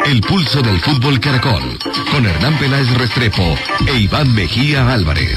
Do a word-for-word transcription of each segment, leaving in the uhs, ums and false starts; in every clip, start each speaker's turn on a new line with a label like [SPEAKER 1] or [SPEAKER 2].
[SPEAKER 1] El pulso del fútbol Caracol, con Hernán Peláez Restrepo e Iván Mejía Álvarez.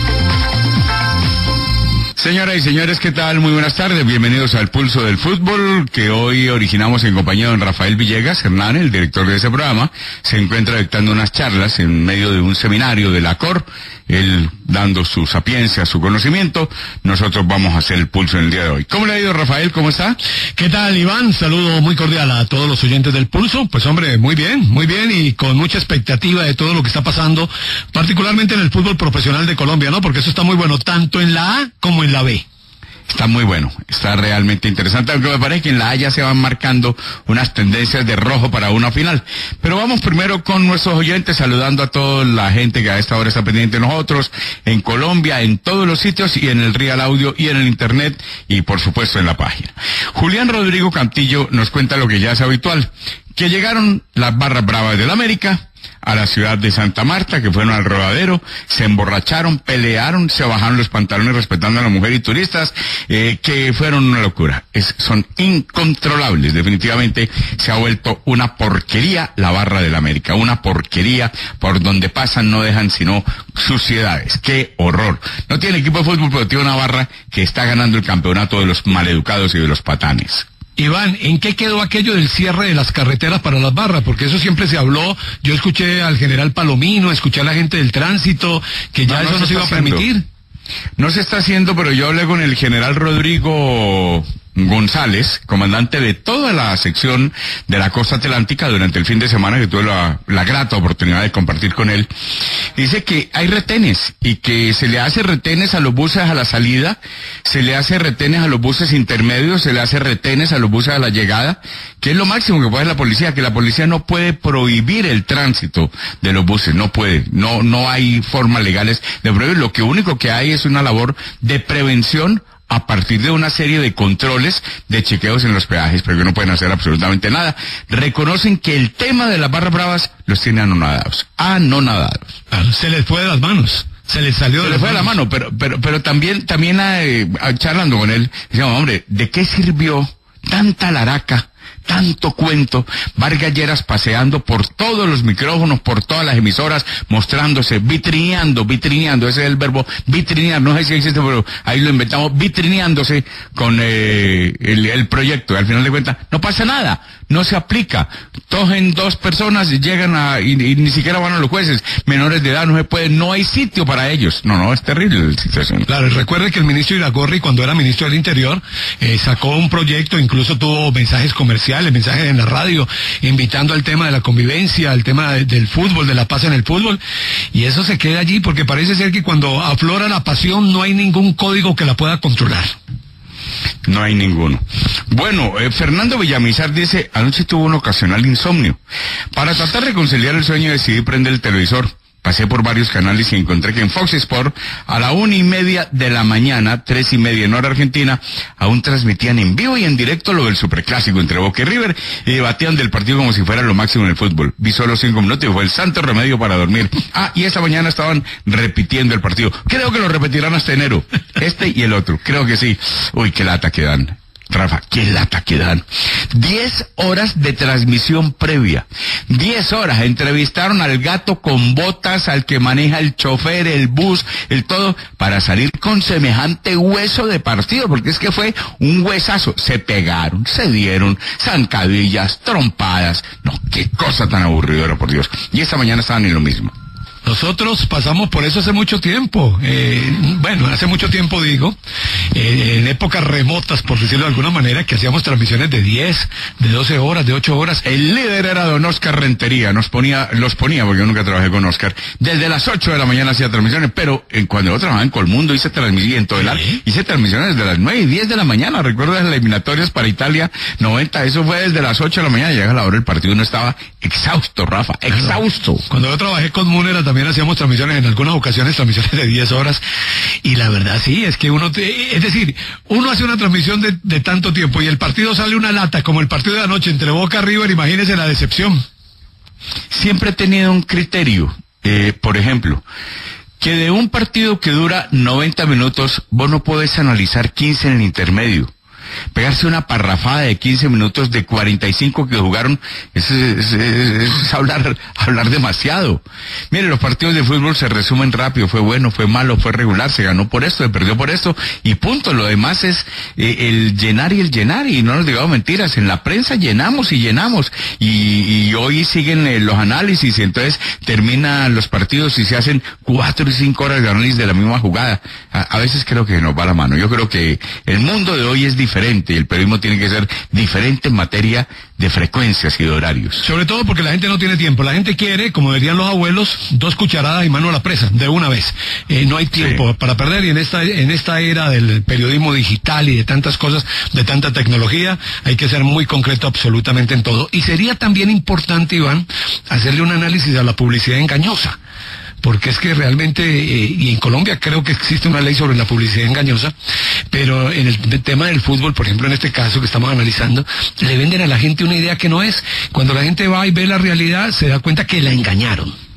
[SPEAKER 2] Señoras y señores, ¿qué tal? Muy buenas tardes, bienvenidos al Pulso del Fútbol, que hoy originamos en compañía de don Rafael Villegas. Hernán, el director de ese programa, se encuentra dictando unas charlas en medio de un seminario de la C O R, él dando su sapiencia, su conocimiento. Nosotros vamos a hacer el pulso en el día de hoy. ¿Cómo le ha ido, Rafael? ¿Cómo está?
[SPEAKER 3] ¿Qué tal, Iván? Saludo muy cordial a todos los oyentes del Pulso. Pues hombre, muy bien, muy bien, y con mucha expectativa de todo lo que está pasando, particularmente en el fútbol profesional de Colombia, ¿no? Porque eso está muy bueno, tanto en la A como en la B.
[SPEAKER 2] Está muy bueno, está realmente interesante, aunque me parece que en la A ya se van marcando unas tendencias de rojo para una final. Pero vamos primero con nuestros oyentes, saludando a toda la gente que a esta hora está pendiente de nosotros, en Colombia, en todos los sitios, y en el Real Audio, y en el Internet, y por supuesto en la página. Julián Rodrigo Cantillo nos cuenta lo que ya es habitual, que llegaron las barras bravas del América a la ciudad de Santa Marta, que fueron al rodadero, se emborracharon, pelearon, se bajaron los pantalones respetando a la mujer y turistas, eh, que fueron una locura. Es, son incontrolables, definitivamente se ha vuelto una porquería la barra del América, una porquería, por donde pasan no dejan sino suciedades. ¡Qué horror! No tiene equipo de fútbol, pero tiene una barra que está ganando el campeonato de los maleducados y de los patanes.
[SPEAKER 3] Iván, ¿en qué quedó aquello del cierre de las carreteras para las barras? Porque eso siempre se habló. Yo escuché al general Palomino, escuché a la gente del tránsito, que ya no, no eso no se iba a permitir.
[SPEAKER 2] No se está haciendo, pero yo hablé con el general Rodrigo González, comandante de toda la sección de la costa atlántica, durante el fin de semana, que tuve la, la grata oportunidad de compartir con él. Dice que hay retenes, y que se le hace retenes a los buses a la salida, se le hace retenes a los buses intermedios, se le hace retenes a los buses a la llegada, que es lo máximo que puede hacer la policía, que la policía no puede prohibir el tránsito de los buses, no puede, no, no hay formas legales de prohibir. Lo que único que hay es una labor de prevención a partir de una serie de controles, de chequeos en los peajes, pero que no pueden hacer absolutamente nada. Reconocen que el tema de las barras bravas los tiene anonadados, anonadados.
[SPEAKER 3] Se les fue de las manos. Se les salió
[SPEAKER 2] Se
[SPEAKER 3] de
[SPEAKER 2] le fue de la mano, pero, pero, pero también, también, eh, charlando con él, decíamos, hombre, ¿de qué sirvió tanta laraca, tanto cuento? Vargas Lleras paseando por todos los micrófonos, por todas las emisoras, mostrándose, vitrineando, vitrineando, ese es el verbo, vitrinear, no sé si existe, pero ahí lo inventamos, vitrineándose con eh, el, el proyecto, y al final de cuentas, no pasa nada, no se aplica, cogen dos personas, llegan a, y, y ni siquiera van a los jueces, menores de edad, no se puede, no hay sitio para ellos, no, no, es terrible la situación.
[SPEAKER 3] Claro, y recuerde que el ministro Iragorri, cuando era ministro del Interior, eh, sacó un proyecto, incluso tuvo mensajes comerciales, mensajes en la radio, invitando al tema de la convivencia, al tema de, del fútbol, de la paz en el fútbol, y eso se queda allí, porque parece ser que cuando aflora la pasión no hay ningún código que la pueda controlar.
[SPEAKER 2] No hay ninguno. Bueno, eh, Fernando Villamizar dice, anoche tuvo un ocasional insomnio. Para tratar de conciliar el sueño decidí prender el televisor. Pasé por varios canales y encontré que en Fox Sport, a la una y media de la mañana, tres y media en hora argentina, aún transmitían en vivo y en directo lo del superclásico entre Boca y River, y debatían del partido como si fuera lo máximo en el fútbol. Vi solo cinco minutos y fue el santo remedio para dormir. Ah, y esta mañana estaban repitiendo el partido. Creo que lo repetirán hasta enero. Este y el otro. Creo que sí. Uy, qué lata que dan. Rafa, qué lata que dan. Diez horas de transmisión previa. Diez horas. Entrevistaron al gato con botas, al que maneja el chofer, el bus, el todo, para salir con semejante hueso de partido, porque es que fue un huesazo. Se pegaron, se dieron zancadillas, trompadas. No, qué cosa tan aburridora, por Dios. Y esta mañana estaban en lo mismo.
[SPEAKER 3] Nosotros pasamos por eso hace mucho tiempo, eh, bueno, hace mucho tiempo digo, eh, en épocas remotas, por decirlo de alguna manera, que hacíamos transmisiones de diez, de doce horas, de ocho horas.
[SPEAKER 2] El líder era don Oscar Rentería, nos ponía, los ponía, porque yo nunca trabajé con Oscar, desde las ocho de la mañana hacía transmisiones, pero en, cuando yo trabajaba en Colmundo hice transmisiones, en todo el ar, hice transmisiones desde las nueve y diez de la mañana, recuerdo las eliminatorias para Italia noventa, eso fue desde las ocho de la mañana, llega la hora del partido, uno estaba exhausto, Rafa, exhausto.
[SPEAKER 3] Cuando yo trabajé con Múnera también también hacíamos transmisiones, en algunas ocasiones transmisiones de diez horas, y la verdad sí, es que uno, te, es decir, uno hace una transmisión de, de tanto tiempo y el partido sale una lata, como el partido de anoche entre Boca y River, imagínese la decepción.
[SPEAKER 2] Siempre he tenido un criterio, eh, por ejemplo, que de un partido que dura noventa minutos, vos no podés analizar quince en el intermedio. Pegarse una parrafada de quince minutos de cuarenta y cinco que jugaron, es, es, es, es hablar, hablar demasiado. Mire, los partidos de fútbol se resumen rápido, fue bueno, fue malo, fue regular, se ganó por esto, se perdió por esto, y punto. Lo demás es eh, el llenar y el llenar, y no nos digamos mentiras, en la prensa llenamos y llenamos, y, y hoy siguen eh, los análisis, y entonces terminan los partidos y se hacen cuatro y cinco horas de análisis de la misma jugada. A, a veces creo que nos va la mano. Yo creo que el mundo de hoy es diferente, y el periodismo tiene que ser diferente en materia de frecuencias y de horarios.
[SPEAKER 3] Sobre todo porque la gente no tiene tiempo. La gente quiere, como dirían los abuelos, dos cucharadas y mano a la presa, de una vez. Eh, no hay tiempo sí. para perder, y en esta, en esta era del periodismo digital y de tantas cosas, de tanta tecnología, hay que ser muy concreto absolutamente en todo. Y sería también importante, Iván, hacerle un análisis a la publicidad engañosa. Porque es que realmente, eh, y en Colombia creo que existe una ley sobre la publicidad engañosa, pero en el, el tema del fútbol, por ejemplo, en este caso que estamos analizando, le venden a la gente una idea que no es. Cuando la gente va y ve la realidad, se da cuenta que la engañaron.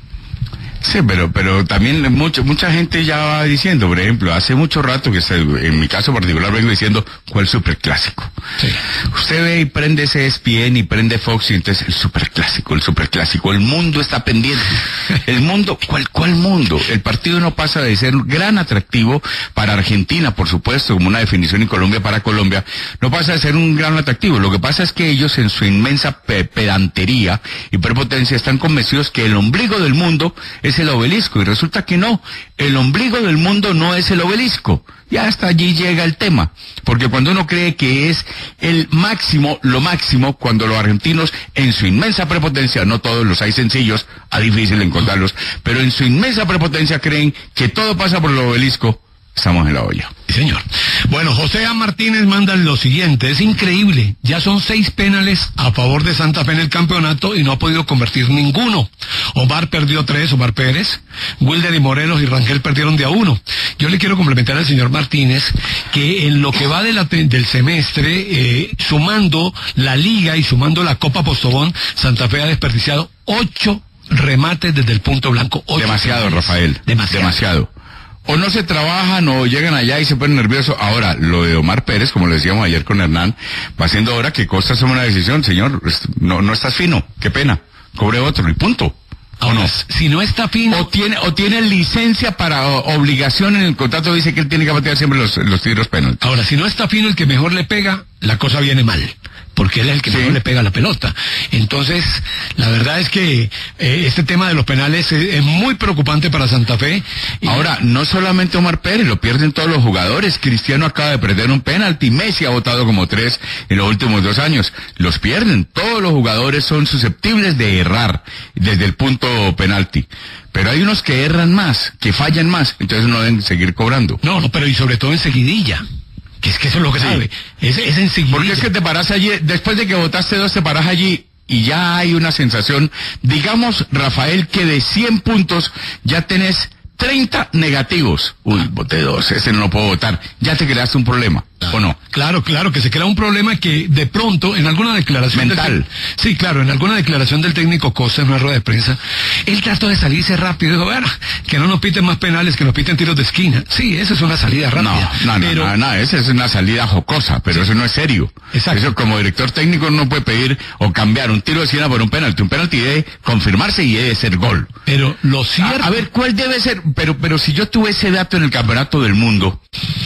[SPEAKER 2] Sí, pero pero también mucho, mucha gente ya va diciendo, por ejemplo, hace mucho rato que se, en mi caso particular vengo diciendo, ¿cuál superclásico? Sí. Usted ve y prende ese E S P N y prende Fox y entonces el superclásico, el superclásico, el mundo está pendiente. El mundo, ¿cuál, cuál mundo? El partido no pasa de ser un gran atractivo para Argentina, por supuesto, como una definición, y Colombia para Colombia, no pasa de ser un gran atractivo. Lo que pasa es que ellos en su inmensa pe pedantería y prepotencia están convencidos que el ombligo del mundo es el obelisco, y resulta que no, el ombligo del mundo no es el obelisco. Y hasta allí llega el tema, porque cuando uno cree que es el máximo, lo máximo, cuando los argentinos en su inmensa prepotencia, no todos los hay sencillos, a difícil encontrarlos, pero en su inmensa prepotencia creen que todo pasa por el obelisco, estamos en la olla.
[SPEAKER 3] Sí, señor. Bueno, José A. Martínez manda lo siguiente, es increíble, ya son seis penales a favor de Santa Fe en el campeonato y no ha podido convertir ninguno. Omar perdió tres, Omar Pérez, Wilder y Morelos y Rangel perdieron de a uno. Yo le quiero complementar al señor Martínez que en lo que va de la, del semestre, eh, sumando la Liga y sumando la Copa Postobón, Santa Fe ha desperdiciado ocho remates desde el punto blanco. Ocho
[SPEAKER 2] Demasiado,
[SPEAKER 3] penales.
[SPEAKER 2] Rafael.
[SPEAKER 3] Demasiado.
[SPEAKER 2] Demasiado. O no se trabajan o llegan allá y se ponen nerviosos. Ahora, lo de Omar Pérez, como le decíamos ayer con Hernán, va siendo hora que Costa tome una decisión. Señor, no, no estás fino, qué pena, cobre otro y punto. ¿O no?
[SPEAKER 3] Si no está fino...
[SPEAKER 2] O tiene, o tiene licencia para o, obligación en el contrato, dice que él tiene que batear siempre los, los tiros penaltis.
[SPEAKER 3] Ahora, si no está fino el que mejor le pega, la cosa viene mal, porque él es el que sí. mejor le pega la pelota. Entonces, la verdad es que eh, este tema de los penales es, es muy preocupante para Santa Fe.
[SPEAKER 2] Y... Ahora, no solamente Omar Pérez, lo pierden todos los jugadores. Cristiano acaba de perder un penalti, Messi ha votado como tres en los últimos dos años. Los pierden, todos los jugadores son susceptibles de errar desde el punto penalti. Pero hay unos que erran más, que fallan más, entonces no deben seguir cobrando.
[SPEAKER 3] No, no, pero y sobre todo en seguidilla. Que es que eso es lo que sí. sabe. Es, es en seguidilla.
[SPEAKER 2] Porque es que te paras allí, después de que votaste dos, te paras allí y ya hay una sensación. Digamos, Rafael, que de cien puntos ya tenés treinta negativos. Uy, voté dos, ese no lo puedo votar. Ya te creaste un problema, claro. ¿O no?
[SPEAKER 3] Claro, claro, que se crea un problema que de pronto, en alguna declaración...
[SPEAKER 2] Mental.
[SPEAKER 3] Del, sí, claro, en alguna declaración del técnico Costa, en una rueda de prensa, él trató de salirse rápido. Dijo, bueno, que no nos piten más penales, que nos piten tiros de esquina. Sí, esa es una salida rápida.
[SPEAKER 2] No, no,
[SPEAKER 3] pero...
[SPEAKER 2] no, no, no, esa es una salida jocosa, pero sí. Eso no es serio.
[SPEAKER 3] Exacto.
[SPEAKER 2] Eso como director técnico no puede pedir o cambiar un tiro de esquina por un penalti. Un penalti debe confirmarse y debe ser gol.
[SPEAKER 3] Pero lo cierto...
[SPEAKER 2] A, a ver, ¿cuál debe ser? Pero, pero si yo tuve ese dato en el Campeonato del Mundo,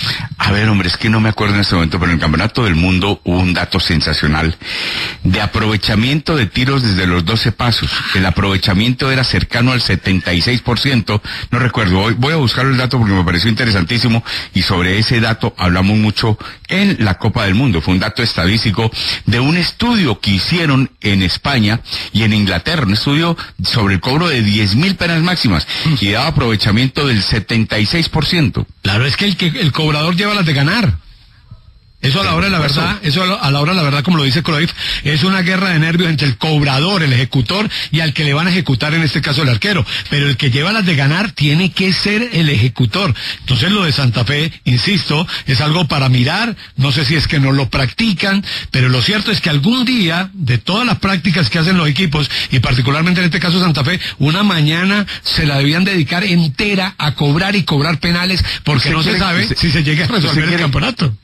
[SPEAKER 2] a ver, hombre, es que no me acuerdo en este momento, pero en el Campeonato del Mundo hubo un dato sensacional de aprovechamiento de tiros desde los doce pasos. El aprovechamiento era cercano al setenta y seis por ciento, no recuerdo, voy, voy a buscar el dato porque me pareció interesantísimo, y sobre ese dato hablamos mucho en la Copa del Mundo. Fue un dato estadístico de un estudio que hicieron en España y en Inglaterra, un estudio sobre el cobro de diez mil penas máximas, y daba aprovechamiento del setenta y seis por ciento.
[SPEAKER 3] Claro, es que el, que el cobrador lleva las de ganar. Eso a la hora de la verdad, eso a la hora de la verdad, como lo dice Cruyff, es una guerra de nervios entre el cobrador, el ejecutor, y al que le van a ejecutar, en este caso el arquero. Pero el que lleva las de ganar tiene que ser el ejecutor. Entonces lo de Santa Fe, insisto, es algo para mirar. No sé si es que no lo practican, pero lo cierto es que algún día, de todas las prácticas que hacen los equipos, y particularmente en este caso Santa Fe, una mañana se la debían dedicar entera a cobrar y cobrar penales, porque no se sabe si se llega a resolver el campeonato.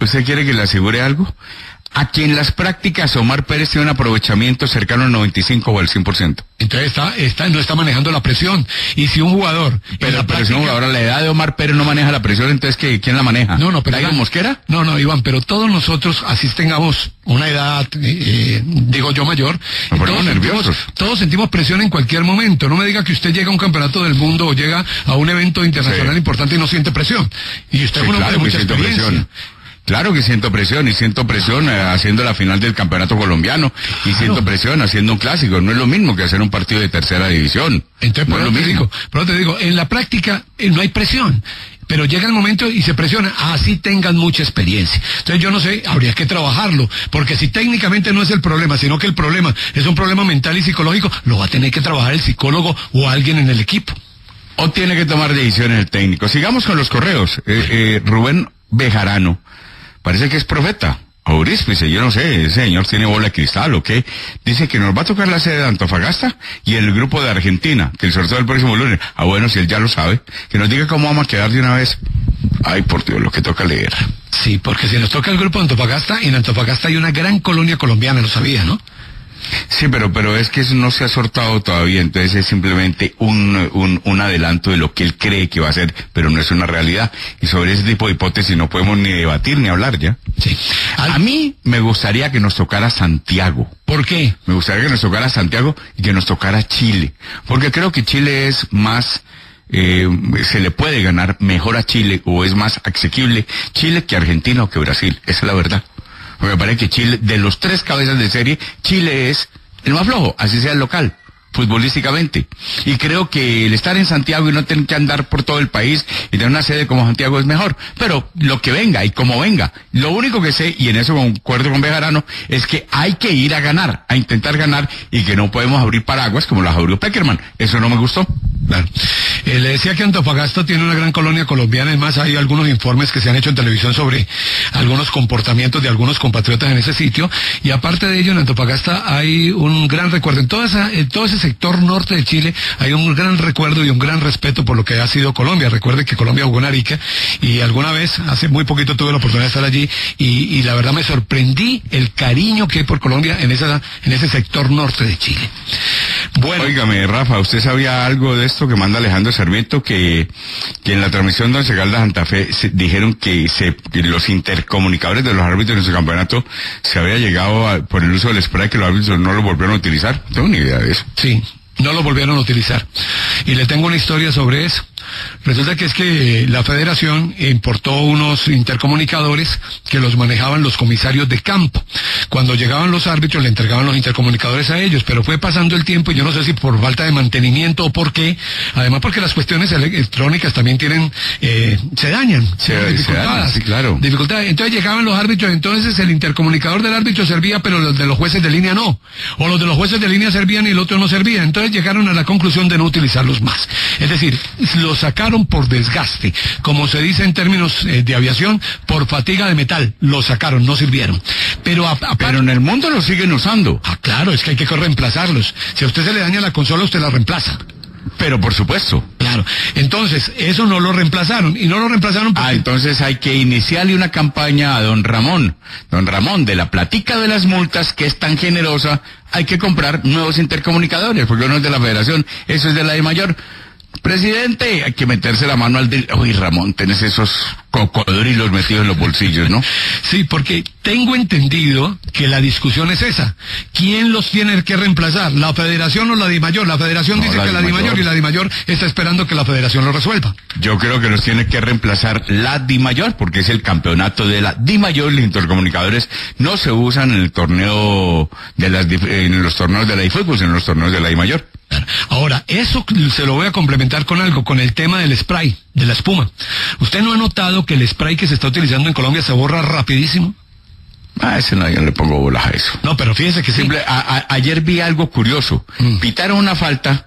[SPEAKER 2] ¿Usted quiere que le asegure algo? Aquí en las prácticas Omar Pérez tiene un aprovechamiento cercano al noventa y cinco o al cien por ciento.
[SPEAKER 3] Entonces está, está, no está manejando la presión. Y si un jugador...
[SPEAKER 2] Pero, pero
[SPEAKER 3] práctica...
[SPEAKER 2] si un jugador a la edad de Omar Pérez no maneja la presión, entonces ¿qué, ¿quién la maneja?
[SPEAKER 3] No, no, pero...
[SPEAKER 2] ¿Diego Mosquera?
[SPEAKER 3] No, no, Iván, pero todos nosotros, así tengamos una edad, eh, digo yo mayor,
[SPEAKER 2] Nos
[SPEAKER 3] todos
[SPEAKER 2] ponemos nerviosos.
[SPEAKER 3] sentimos, todos sentimos presión en cualquier momento. No me diga que usted llega a un campeonato del mundo o llega a un evento internacional
[SPEAKER 2] Sí.
[SPEAKER 3] importante y no siente presión. Y usted
[SPEAKER 2] Sí,
[SPEAKER 3] es un hombre
[SPEAKER 2] claro
[SPEAKER 3] de
[SPEAKER 2] que
[SPEAKER 3] mucha
[SPEAKER 2] siento
[SPEAKER 3] experiencia.
[SPEAKER 2] presión. Claro que siento presión, y siento presión eh, haciendo la final del campeonato colombiano, y
[SPEAKER 3] Claro.
[SPEAKER 2] siento presión haciendo un clásico. No es lo mismo que hacer un partido de tercera división.
[SPEAKER 3] Entonces,
[SPEAKER 2] no
[SPEAKER 3] por
[SPEAKER 2] es
[SPEAKER 3] eso
[SPEAKER 2] lo
[SPEAKER 3] te
[SPEAKER 2] mismo.
[SPEAKER 3] digo, por eso te digo, en la práctica eh, no hay presión, pero llega el momento y se presiona, así tengan mucha experiencia. Entonces yo no sé, habría que trabajarlo, porque si técnicamente no es el problema, sino que el problema es un problema mental y psicológico, lo va a tener que trabajar el psicólogo o alguien en el equipo.
[SPEAKER 2] O tiene que tomar decisiones el técnico. Sigamos con los correos. Eh, eh, Rubén Bejarano, parece que es profeta. Auríspice, yo no sé, ese señor tiene bola de cristal o qué. Dice que nos va a tocar la sede de Antofagasta y el grupo de Argentina, que el sorteo del próximo lunes. Ah, bueno, si él ya lo sabe, que nos diga cómo vamos a quedar de una vez. Ay, por Dios, lo que toca leer.
[SPEAKER 3] Sí, porque si nos toca el grupo de Antofagasta, en Antofagasta hay una gran colonia colombiana, lo sabía, ¿no?
[SPEAKER 2] Sí, pero pero es que eso no se ha sortado todavía, entonces es simplemente un, un, un adelanto de lo que él cree que va a ser, pero no es una realidad. Y sobre ese tipo de hipótesis no podemos ni debatir ni hablar ya.
[SPEAKER 3] Sí.
[SPEAKER 2] A mí me gustaría que nos tocara Santiago.
[SPEAKER 3] ¿Por qué?
[SPEAKER 2] Me gustaría que nos tocara Santiago y que nos tocara Chile, porque creo que Chile es más... Eh, se le puede ganar mejor a Chile, o es más asequible Chile que Argentina o que Brasil, esa es la verdad. Me parece que Chile, de los tres cabezas de serie, Chile es el más flojo, así sea el local, futbolísticamente. Y creo que el estar en Santiago y no tener que andar por todo el país y tener una sede como Santiago es mejor. Pero lo que venga y como venga, lo único que sé, y en eso concuerdo con Bejarano, es que hay que ir a ganar, a intentar ganar, y que no podemos abrir paraguas como las abrió Peckerman. Eso no me gustó.
[SPEAKER 3] Claro. Eh, le decía que Antofagasta tiene una gran colonia colombiana, además hay algunos informes que se han hecho en televisión sobre algunos comportamientos de algunos compatriotas en ese sitio, y aparte de ello en Antofagasta hay un gran recuerdo, en, toda esa, en todo ese sector norte de Chile hay un gran recuerdo y un gran respeto por lo que ha sido Colombia. Recuerde que Colombia jugó en Arica, y alguna vez, hace muy poquito tuve la oportunidad de estar allí, y, y la verdad me sorprendí el cariño que hay por Colombia en, esa, en ese sector norte de Chile. Bueno.
[SPEAKER 2] Óigame, Rafa, ¿usted sabía algo de esto que manda Alejandro Sarmiento? Que, que en la transmisión de Once Caldas Santa Fe se, dijeron que, se, que los intercomunicadores de los árbitros en su campeonato se había llegado a, por el uso del spray, que los árbitros no lo volvieron a utilizar. No tengo ni idea de eso.
[SPEAKER 3] Sí, no lo volvieron a utilizar. Y le tengo una historia sobre eso. Resulta que es que la federación importó unos intercomunicadores que los manejaban los comisarios de campo. Cuando llegaban los árbitros le entregaban los intercomunicadores a ellos, pero fue pasando el tiempo y yo no sé si por falta de mantenimiento o por qué, además porque las cuestiones electrónicas también tienen, eh, se dañan,
[SPEAKER 2] Se,
[SPEAKER 3] tienen
[SPEAKER 2] se daña, sí, claro.
[SPEAKER 3] dificultades. Entonces llegaban los árbitros, entonces el intercomunicador del árbitro servía, pero los de los jueces de línea no. O los de los jueces de línea servían y el otro no servía. Entonces llegaron a la conclusión de no utilizarlos más. Es decir, los sacaron por desgaste, como se dice en términos eh, de aviación, por fatiga de metal, los sacaron, no sirvieron. Pero, a, a,
[SPEAKER 2] Pero en el mundo los siguen usando.
[SPEAKER 3] Ah, claro, es que hay que reemplazarlos. Si a usted se le daña la consola, usted la reemplaza.
[SPEAKER 2] Pero por supuesto.
[SPEAKER 3] Claro. Entonces, eso no lo reemplazaron. Y no lo reemplazaron porque...
[SPEAKER 2] Ah, entonces hay que iniciarle una campaña a don Ramón. Don Ramón, de la platica de las multas, que es tan generosa, hay que comprar nuevos intercomunicadores, porque no es de la federación, eso es de la de mayor. Presidente, hay que meterse la mano al del... Uy, Ramón, tenés esos cocodrilos metidos en los bolsillos, ¿no?
[SPEAKER 3] Sí, porque tengo entendido que la discusión es esa. ¿Quién los tiene que reemplazar? ¿La federación o la DIMAYOR? La federación
[SPEAKER 2] No,
[SPEAKER 3] dice
[SPEAKER 2] la
[SPEAKER 3] que la
[SPEAKER 2] DIMAYOR.
[SPEAKER 3] DIMAYOR, y la DIMAYOR está esperando que la federación lo resuelva.
[SPEAKER 2] Yo creo que los tiene que reemplazar la DIMAYOR, porque es el campeonato de la DIMAYOR. Los intercomunicadores no se usan en el torneo de las, en los torneos de la eFootball, sino en los torneos de la DIMAYOR.
[SPEAKER 3] Ahora, eso se lo voy a complementar con algo, con el tema del spray, de la espuma. ¿Usted no ha notado que el spray que se está utilizando en Colombia se borra rapidísimo?
[SPEAKER 2] Ah, ese no, yo no le pongo bolas a eso.
[SPEAKER 3] No, pero fíjese que sí.
[SPEAKER 2] Simple, a, a, ayer vi algo curioso.
[SPEAKER 3] Mm.
[SPEAKER 2] Pitaron una falta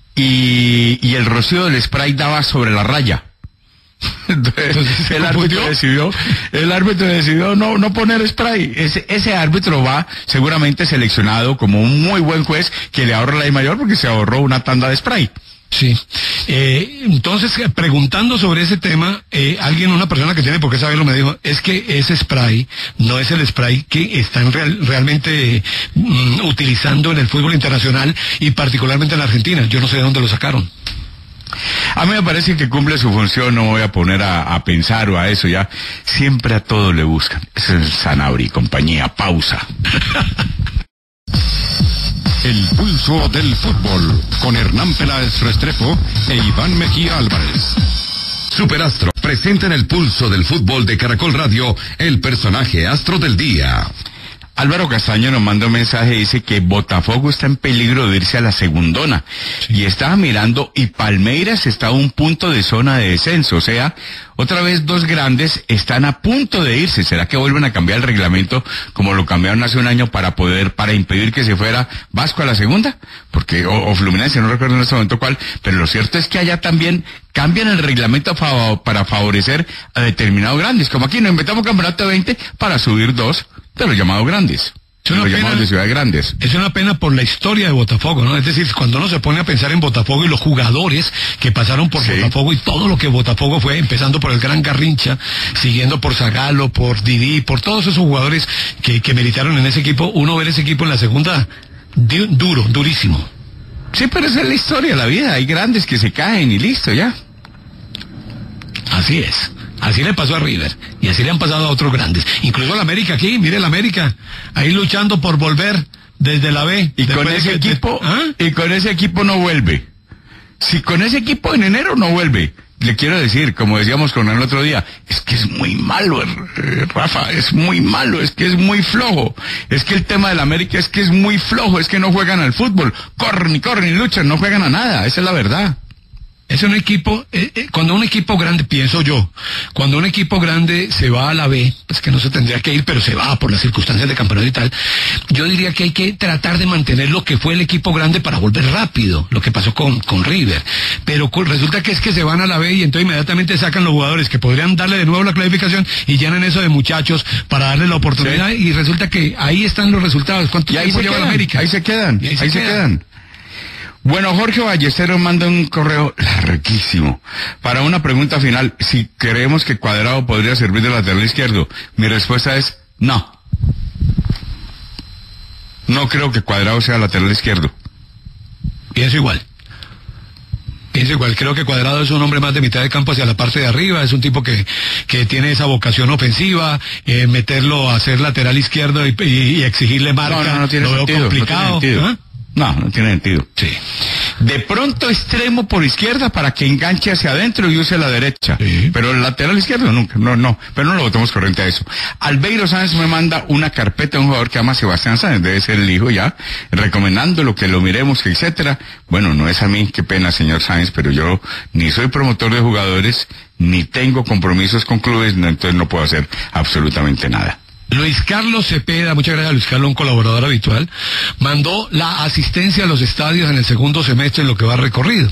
[SPEAKER 2] y, y el rocío del spray daba sobre la raya. Entonces,
[SPEAKER 3] Entonces, ¿se
[SPEAKER 2] el árbitro
[SPEAKER 3] confundió?
[SPEAKER 2] decidió, el árbitro decidió no, no poner spray. Ese, ese árbitro va seguramente seleccionado como un muy buen juez que le ahorra la DIMAYOR porque se ahorró una tanda de spray.
[SPEAKER 3] Sí. Eh, entonces, preguntando sobre ese tema, eh, alguien, una persona que tiene por qué saberlo, me dijo, es que ese spray no es el spray que están real, realmente eh, mm, utilizando en el fútbol internacional y particularmente en la Argentina. Yo no sé de dónde lo sacaron.
[SPEAKER 2] A mí me parece que cumple su función, no voy a poner a, a pensar o a eso ya. Siempre a todo le buscan. Eso es Sanabria y compañía. Pausa.
[SPEAKER 1] El pulso del fútbol, con Hernán Peláez Restrepo e Iván Mejía Álvarez. Superastro presenta en el pulso del fútbol de Caracol Radio el personaje astro del día.
[SPEAKER 2] Álvaro Castaño nos manda un mensaje y dice que Botafogo está en peligro de irse a la segundona. Sí. Y estaba mirando y Palmeiras está a un punto de zona de descenso. O sea, otra vez dos grandes están a punto de irse. ¿Será que vuelven a cambiar el reglamento como lo cambiaron hace un año para poder, para impedir que se fuera Vasco a la segunda? Porque, o, o Fluminense, no recuerdo en este momento cuál, pero lo cierto es que allá también cambian el reglamento fa- para favorecer a determinados grandes. Como aquí nos inventamos campeonato de veinte para subir dos de los llamados grandes.
[SPEAKER 3] Es una
[SPEAKER 2] los
[SPEAKER 3] pena,
[SPEAKER 2] llamados de ciudades grandes.
[SPEAKER 3] Es una pena por la historia de Botafogo, ¿no? Es decir, cuando uno se pone a pensar en Botafogo y los jugadores que pasaron por sí. Botafogo y todo lo que Botafogo fue, empezando por el gran Garrincha, siguiendo por Zagallo, por Didi, por todos esos jugadores que, que militaron en ese equipo, uno ver ese equipo en la segunda, di, duro, durísimo.
[SPEAKER 2] Sí, pero esa es la historia, la vida. Hay grandes que se caen y listo, ya.
[SPEAKER 3] Así es. Así le pasó a River, y así le han pasado a otros grandes. Incluso al América aquí, mire el América, ahí luchando por volver desde la B.
[SPEAKER 2] Y con ese
[SPEAKER 3] de,
[SPEAKER 2] equipo,
[SPEAKER 3] de, ¿ah?
[SPEAKER 2] y con ese equipo no vuelve. Si con ese equipo en enero no vuelve, le quiero decir, como decíamos con el otro día, es que es muy malo, eh, Rafa, es muy malo, es que es muy flojo. Es que el tema del América es que es muy flojo, es que no juegan al fútbol, corren y corren y luchan, no juegan a nada, esa es la verdad.
[SPEAKER 3] Es un equipo, eh, eh, cuando un equipo grande, pienso yo, cuando un equipo grande se va a la B, pues que no se tendría que ir, pero se va por las circunstancias de campeonato y tal, yo diría que hay que tratar de mantener lo que fue el equipo grande para volver rápido, lo que pasó con, con River, pero con, resulta que es que se van a la B y entonces inmediatamente sacan los jugadores que podrían darle de nuevo la clasificación y llenan eso de muchachos para darle la oportunidad, sí. Y resulta que ahí están los resultados. ¿Cuánto
[SPEAKER 2] y ahí
[SPEAKER 3] tiempo
[SPEAKER 2] se
[SPEAKER 3] lleva
[SPEAKER 2] quedan,
[SPEAKER 3] la América?
[SPEAKER 2] Ahí se quedan, ahí, se, ahí quedan. se quedan. Bueno, Jorge Ballesteros manda un correo larguísimo para una pregunta final. Si creemos que Cuadrado podría servir de lateral izquierdo, mi respuesta es no. No creo que Cuadrado sea lateral izquierdo.
[SPEAKER 3] Pienso igual. Pienso igual, creo que Cuadrado es un hombre más de mitad de campo hacia la parte de arriba, es un tipo que, que tiene esa vocación ofensiva, eh, meterlo a ser lateral izquierdo y, y, y exigirle marca,
[SPEAKER 2] no, no, no tiene
[SPEAKER 3] lo veo
[SPEAKER 2] sentido,
[SPEAKER 3] complicado.
[SPEAKER 2] No tiene sentido. ¿Ah? No, no tiene sentido.
[SPEAKER 3] Sí.
[SPEAKER 2] De pronto extremo por izquierda para que enganche hacia adentro y use la derecha.
[SPEAKER 3] Sí.
[SPEAKER 2] Pero el lateral izquierdo nunca, no, no, pero no lo botamos corriente a eso. Albeiro Sáenz me manda una carpeta de un jugador que ama a Sebastián Sáenz, debe ser el hijo ya, recomendándolo que lo miremos, etcétera. Bueno, no es a mí, qué pena señor Sáenz, pero yo ni soy promotor de jugadores, ni tengo compromisos con clubes, no, entonces no puedo hacer absolutamente nada.
[SPEAKER 3] Luis Carlos Cepeda, muchas gracias a Luis Carlos, un colaborador habitual, mandó la asistencia a los estadios en el segundo semestre en lo que va recorrido.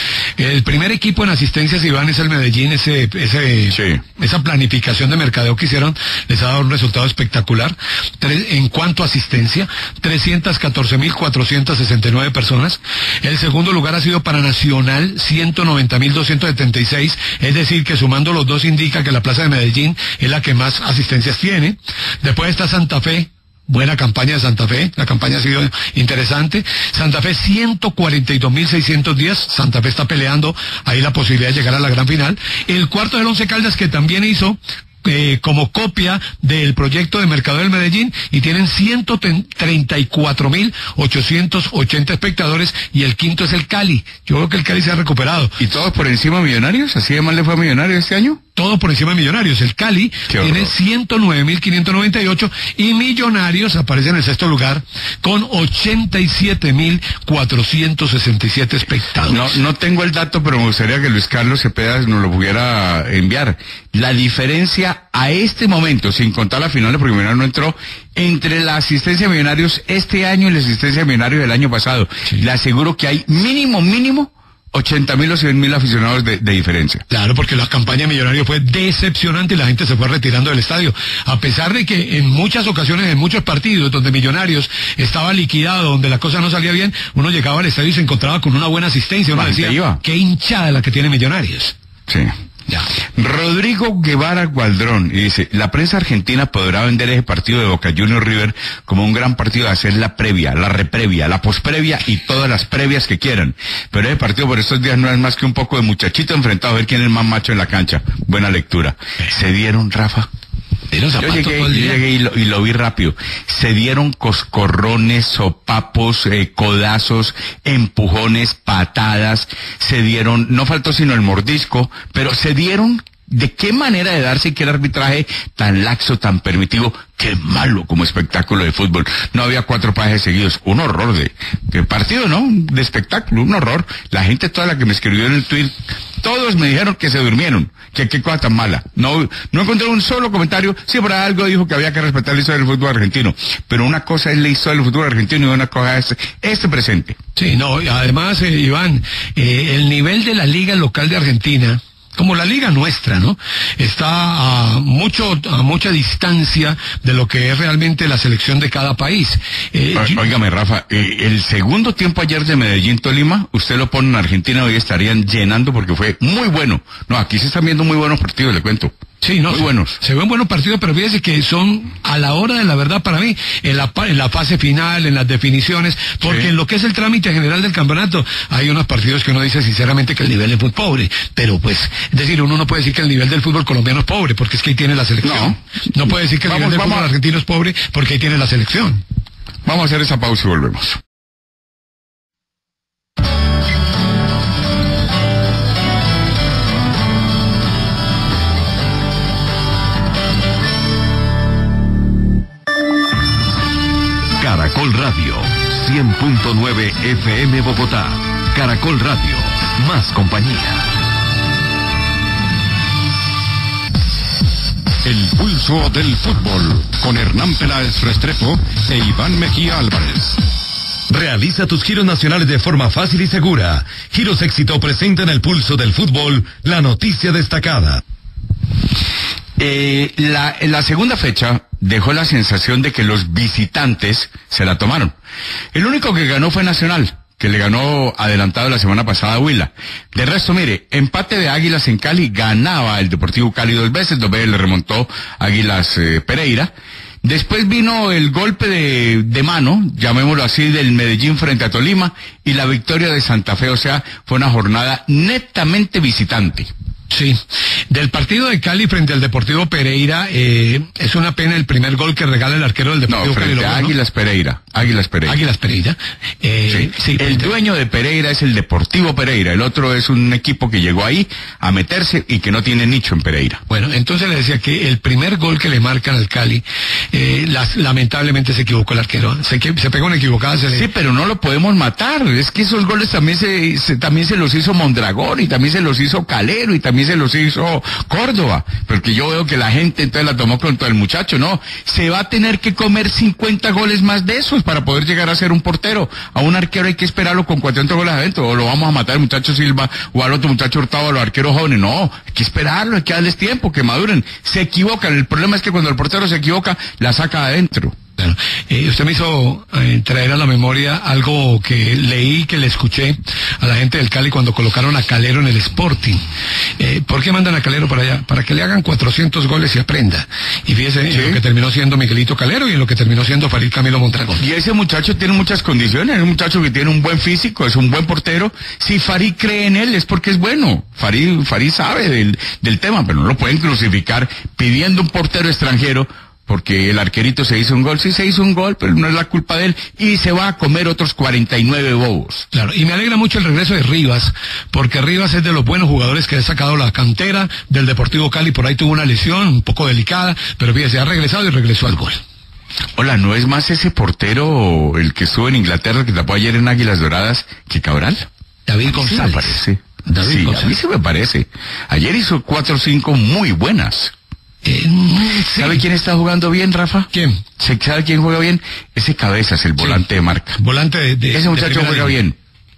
[SPEAKER 3] El primer equipo en asistencias, Iván, es el Medellín, ese, ese,
[SPEAKER 2] sí.
[SPEAKER 3] esa planificación de mercadeo que hicieron, les ha dado un resultado espectacular. Tres, en cuanto a asistencia, trescientos catorce mil cuatrocientos sesenta y nueve personas. El segundo lugar ha sido para Nacional, ciento noventa mil doscientos setenta y seis, es decir, que sumando los dos indica que la Plaza de Medellín es la que más asistencias tiene. Después está Santa Fe, buena campaña de Santa Fe, la campaña ha sido interesante. Santa Fe ciento cuarenta y dos mil seiscientos diez, Santa Fe está peleando ahí la posibilidad de llegar a la gran final. El cuarto es el Once Caldas, que también hizo Eh, como copia del proyecto de Mercado del Medellín y tienen ciento treinta y cuatro mil ochocientos ochenta espectadores, y el quinto es el Cali. Yo creo que el Cali se ha recuperado.
[SPEAKER 2] ¿Y todos por encima de Millonarios? ¿Así de mal le fue a Millonarios este año?
[SPEAKER 3] Todo por encima de Millonarios. El Cali tiene ciento nueve mil quinientos noventa y ocho y Millonarios aparece en el sexto lugar con ochenta y siete mil cuatrocientos sesenta y siete espectadores.
[SPEAKER 2] No, no tengo el dato, pero me gustaría que Luis Carlos Cepeda nos lo pudiera enviar. La diferencia a este momento, sin contar la final, porque Millonarios no entró, entre la asistencia de Millonarios este año y la asistencia de Millonarios del año pasado. Sí. Le aseguro que hay mínimo, mínimo ochenta mil o cien mil aficionados de, de diferencia.
[SPEAKER 3] Claro, porque la campaña de Millonarios fue decepcionante y la gente se fue retirando del estadio. A pesar de que en muchas ocasiones, en muchos partidos donde Millonarios estaba liquidado, donde la cosa no salía bien, uno llegaba al estadio y se encontraba con una buena asistencia. Uno decía, iba. Qué hinchada la que tiene Millonarios.
[SPEAKER 2] Sí.
[SPEAKER 3] Ya.
[SPEAKER 2] Rodrigo Guevara Gualdrón y dice, la prensa argentina podrá vender ese partido de Boca Juniors River como un gran partido de hacer la previa, la reprevia, la posprevia y todas las previas que quieran. Pero ese partido por estos días no es más que un poco de muchachito enfrentado a ver quién es el más macho en la cancha. Buena lectura. ¿Se dieron, Rafa? Yo llegué, yo llegué y, lo, y lo vi rápido. Se dieron coscorrones, sopapos, eh, codazos, empujones, patadas. Se dieron, no faltó sino el mordisco, pero se dieron. ¿De qué manera de darse que el arbitraje tan laxo, tan permitivo? Qué malo como espectáculo de fútbol. No había cuatro pases seguidos. Un horror de, de partido, ¿no? De espectáculo, un horror. La gente toda la que me escribió en el tweet, todos me dijeron que se durmieron. Que qué cosa tan mala. No, no encontré un solo comentario. Sí, por algo dijo que había que respetar la historia del fútbol argentino. Pero una cosa es la historia del fútbol argentino y una cosa es este presente.
[SPEAKER 3] Sí, no, además, eh, Iván, eh, el nivel de la liga local de Argentina, como la liga nuestra, ¿no? Está a mucho, a mucha distancia de lo que es realmente la selección de cada país.
[SPEAKER 2] Eh, o, óigame, Rafa, eh, el segundo tiempo ayer de Medellín-Tolima, usted lo pone en Argentina, hoy estarían llenando porque fue muy bueno. No, aquí se están viendo muy buenos partidos, le cuento.
[SPEAKER 3] Sí, no,
[SPEAKER 2] muy
[SPEAKER 3] se,
[SPEAKER 2] buenos.
[SPEAKER 3] Se ven buenos partidos, pero fíjese que son a la hora de la verdad para mí, en la, en la fase final, en las definiciones, porque sí. En lo que es el trámite general del campeonato, hay unos partidos que uno dice sinceramente que el nivel es muy pobre, pero pues, es decir, uno no puede decir que el nivel del fútbol colombiano es pobre, porque es que ahí tiene la selección. No, no puede decir que el vamos, nivel del vamos. fútbol argentino es pobre, porque ahí tiene la selección.
[SPEAKER 2] Vamos a hacer esa pausa y volvemos.
[SPEAKER 1] Caracol Radio, cien punto nueve F M Bogotá. Caracol Radio, más compañía. El pulso del fútbol, con Hernán Peláez Restrepo e Iván Mejía Álvarez. Realiza tus giros nacionales de forma fácil y segura. Giros Éxito presenta en el pulso del fútbol la noticia destacada.
[SPEAKER 2] Eh, la, la segunda fecha dejó la sensación de que los visitantes se la tomaron. El único que ganó fue Nacional, que le ganó adelantado la semana pasada a Huila. De resto, mire, empate de Águilas en Cali, ganaba el Deportivo Cali dos veces, dos veces le remontó Águilas eh, Pereira. Después vino el golpe de, de mano, llamémoslo así, del Medellín frente a Tolima, y la victoria de Santa Fe, o sea, fue una jornada netamente visitante.
[SPEAKER 3] Sí, del partido de Cali frente al Deportivo Pereira, eh, es una pena el primer gol que regala el arquero del Deportivo
[SPEAKER 2] no,
[SPEAKER 3] Cali.
[SPEAKER 2] Frente a Águilas Pereira, Águilas Pereira.
[SPEAKER 3] Águilas Pereira. Eh,
[SPEAKER 2] sí. Sí, el dueño de Pereira es el Deportivo Pereira, el otro es un equipo que llegó ahí a meterse y que no tiene nicho en Pereira.
[SPEAKER 3] Bueno, entonces le decía que el primer gol que le marcan al Cali, eh, las, lamentablemente se equivocó el arquero, se, se pegó una equivocada. Se le...
[SPEAKER 2] Sí, pero no lo podemos matar, es que esos goles también se, se, también se los hizo Mondragón y también se los hizo Calero y también se los hizo Córdoba, porque yo veo que la gente entonces la tomó contra el muchacho. No, se va a tener que comer cincuenta goles más de esos para poder llegar a ser un portero. A un arquero hay que esperarlo con cuatrocientos goles adentro, o lo vamos a matar al muchacho Silva, o al otro muchacho Hurtado, a los arqueros jóvenes. No, hay que esperarlo, hay que darles tiempo, que maduren. Se equivocan, el problema es que cuando el portero se equivoca, la saca adentro.
[SPEAKER 3] Claro. Eh, usted me hizo eh, traer a la memoria algo que leí, que le escuché a la gente del Cali cuando colocaron a Calero en el Sporting. Eh, ¿Por qué mandan a Calero para allá? Para que le hagan cuatrocientos goles y aprenda. Y fíjese, ¿sí?, en lo que terminó siendo Miguelito Calero y en lo que terminó siendo Farid Camilo Mondragón.
[SPEAKER 2] Y ese muchacho tiene muchas condiciones, es un muchacho que tiene un buen físico, es un buen portero. Si Farid cree en él es porque es bueno. Farid, Farid sabe del, del tema, pero no lo pueden crucificar pidiendo un portero extranjero. Porque el arquerito se hizo un gol, sí se hizo un gol, pero no es la culpa de él, y se va a comer otros cuarenta y nueve bobos.
[SPEAKER 3] Claro, y me alegra mucho el regreso de Rivas, porque Rivas es de los buenos jugadores que ha sacado la cantera del Deportivo Cali, por ahí tuvo una lesión un poco delicada, pero fíjese, ha regresado y regresó al gol.
[SPEAKER 2] Hola, ¿no es más ese portero, el que estuvo en Inglaterra, que tapó ayer en Águilas Doradas, que Cabral?
[SPEAKER 3] David González.
[SPEAKER 2] Sí me parece.
[SPEAKER 3] David
[SPEAKER 2] sí,
[SPEAKER 3] González.
[SPEAKER 2] A mí se me parece. Ayer hizo cuatro o cinco muy buenas.
[SPEAKER 3] Eh, sí.
[SPEAKER 2] ¿Sabe quién está jugando bien, Rafa?
[SPEAKER 3] ¿Quién?
[SPEAKER 2] ¿Sabe quién juega bien? Ese Cabezas, el volante sí. de marca.
[SPEAKER 3] Volante de, de
[SPEAKER 2] Ese muchacho de juega bien.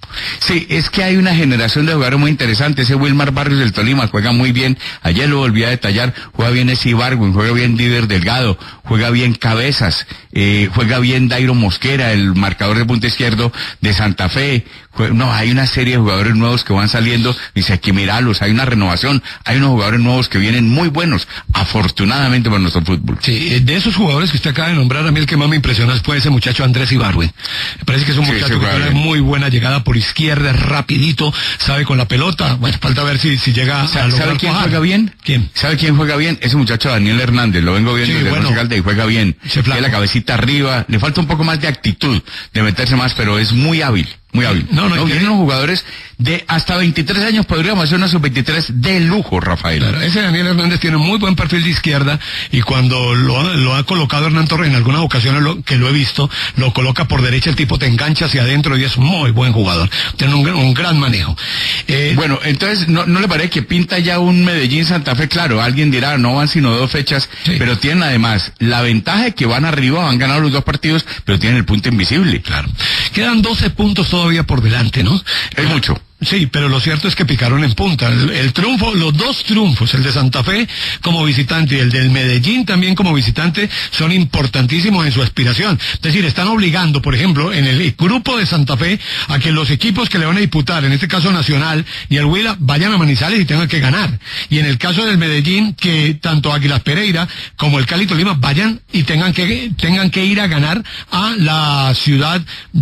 [SPEAKER 2] Sí, es que hay una generación de jugadores muy interesantes. Ese Wilmar Barrios del Tolima juega muy bien. Ayer lo volví a detallar. Juega bien ese Ibargüen, juega bien Díder Delgado, juega bien Cabezas, eh, juega bien Dairo Mosquera, el marcador de punta izquierdo de Santa Fe. No, hay una serie de jugadores nuevos que van saliendo, dice hay que mirarlos, hay una renovación, hay unos jugadores nuevos que vienen muy buenos, afortunadamente para nuestro fútbol.
[SPEAKER 3] Sí, de esos jugadores que usted acaba de nombrar, a mí el que más me impresiona es pues, ese muchacho Andrés Ibargüen. Me parece que es un
[SPEAKER 2] Sí,
[SPEAKER 3] muchacho que tiene muy buena llegada por izquierda, rapidito, sabe con la pelota. Bueno, falta ver si, si llega a
[SPEAKER 2] ¿Sabe,
[SPEAKER 3] lograr
[SPEAKER 2] ¿sabe quién
[SPEAKER 3] cuajar.
[SPEAKER 2] juega bien?
[SPEAKER 3] ¿Quién?
[SPEAKER 2] ¿Sabe quién juega bien? Ese muchacho Daniel Hernández, lo vengo viendo
[SPEAKER 3] Sí,
[SPEAKER 2] desde
[SPEAKER 3] bueno.
[SPEAKER 2] el Calde y juega bien.
[SPEAKER 3] Ese flaco.
[SPEAKER 2] Tiene la cabecita arriba, le falta un poco más de actitud, de meterse más, pero es muy hábil. Muy hábil.
[SPEAKER 3] No, no,
[SPEAKER 2] no
[SPEAKER 3] y
[SPEAKER 2] vienen
[SPEAKER 3] tiene-
[SPEAKER 2] unos jugadores de hasta veintitrés años, podríamos hacer una sub veintitrés de lujo, Rafael.
[SPEAKER 3] Claro, ese Daniel Hernández tiene muy buen perfil de izquierda y cuando lo, ha- lo ha colocado Hernán Torres en algunas ocasiones lo, que lo he visto, lo coloca por derecha, el tipo te engancha hacia adentro y es muy buen jugador. Tiene un, gran- un gran manejo. Eh,
[SPEAKER 2] Bueno, entonces, ¿no, ¿no le parece que pinta ya un Medellín-Santa Fe? Claro, alguien dirá, no van sino dos fechas,
[SPEAKER 3] Sí.
[SPEAKER 2] pero tienen además la ventaja de que van arriba, han ganado los dos partidos, pero tienen el punto invisible.
[SPEAKER 3] Claro. Quedan doce puntos todavía por delante, ¿no?
[SPEAKER 2] Es mucho.
[SPEAKER 3] Sí, pero lo cierto es que picaron en punta. El, el triunfo, los dos triunfos, el de Santa Fe como visitante y el del Medellín también como visitante, son importantísimos en su aspiración. Es decir, están obligando, por ejemplo, en el grupo de Santa Fe, a que los equipos que le van a disputar, en este caso Nacional y el Huila, vayan a Manizales y tengan que ganar. Y en el caso del Medellín, que tanto Águilas Pereira como el Cali Tolima vayan y tengan que, tengan que ir a ganar a la ciudad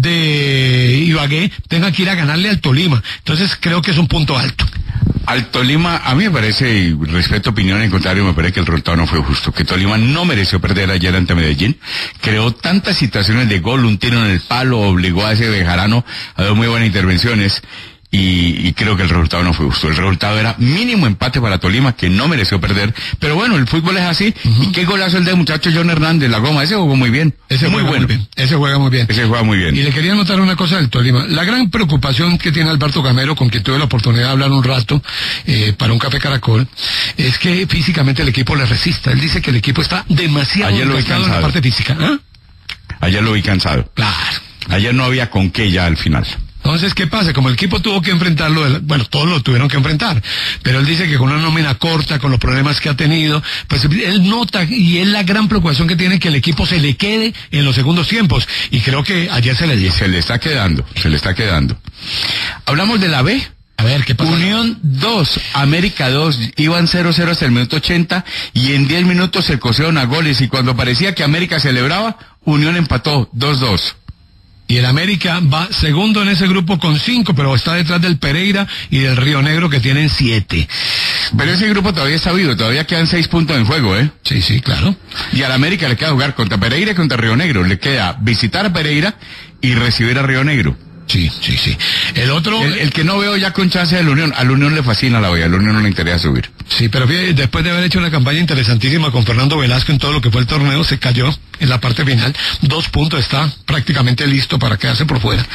[SPEAKER 3] de Ibagué, tengan que ir a ganarle al Tolima. Entonces creo que es un punto alto.
[SPEAKER 2] Al Tolima, a mí me parece, y respeto opinión en contrario, me parece que el resultado no fue justo, que Tolima no mereció perder ayer ante Medellín, creó tantas situaciones de gol, un tiro en el palo, obligó a ese Bejarano a dar muy buenas intervenciones, y, y creo que el resultado no fue justo. El resultado era mínimo empate para Tolima, que no mereció perder, pero bueno, el fútbol es así, uh-huh. Y qué golazo el de muchacho John Hernández, la goma, ese jugó muy bien,
[SPEAKER 3] ese
[SPEAKER 2] muy bueno.
[SPEAKER 3] Muy bien. Ese juega muy bien.
[SPEAKER 2] Ese juega muy bien.
[SPEAKER 3] Y le quería anotar una cosa del Tolima. La gran preocupación que tiene Alberto Gamero, con quien tuve la oportunidad de hablar un rato eh, para un café Caracol, es que físicamente el equipo le resista. Él dice que el equipo está demasiado
[SPEAKER 2] Ayer lo vi
[SPEAKER 3] desgastado en la
[SPEAKER 2] cansado.
[SPEAKER 3] parte física. ¿Ah?
[SPEAKER 2] Ayer lo vi cansado.
[SPEAKER 3] Claro.
[SPEAKER 2] Ayer no había con qué ya al final.
[SPEAKER 3] Entonces, ¿qué pasa? Como el equipo tuvo que enfrentarlo, bueno, todos lo tuvieron que enfrentar, pero él dice que con una nómina corta, con los problemas que ha tenido, pues él nota, y es la gran preocupación que tiene, que el equipo se le quede en los segundos tiempos, y creo que ayer se le dio.
[SPEAKER 2] Se le está quedando, se le está quedando. Hablamos de la B.
[SPEAKER 3] A ver, ¿qué pasa?
[SPEAKER 2] Unión dos, América dos, iban cero cero hasta el minuto ochenta, y en diez minutos se cosieron a goles, y cuando parecía que América celebraba, Unión empató dos dos.
[SPEAKER 3] Y el América va segundo en ese grupo con cinco, pero está detrás del Pereira y del Río Negro, que tienen siete.
[SPEAKER 2] Pero ese grupo todavía está vivo, todavía quedan seis puntos en juego, ¿eh?
[SPEAKER 3] Sí, sí, claro.
[SPEAKER 2] Y al América le queda jugar contra Pereira y contra Río Negro. Le queda visitar a Pereira y recibir a Río Negro.
[SPEAKER 3] Sí, sí, sí. El otro...
[SPEAKER 2] El, el que no veo ya con chance de la Unión, a la Unión le fascina la B, a la Unión no le interesa subir.
[SPEAKER 3] Sí, pero fíjate, después de haber hecho una campaña interesantísima con Fernando Velasco en todo lo que fue el torneo, se cayó en la parte final. Dos puntos, está prácticamente listo para quedarse por fuera.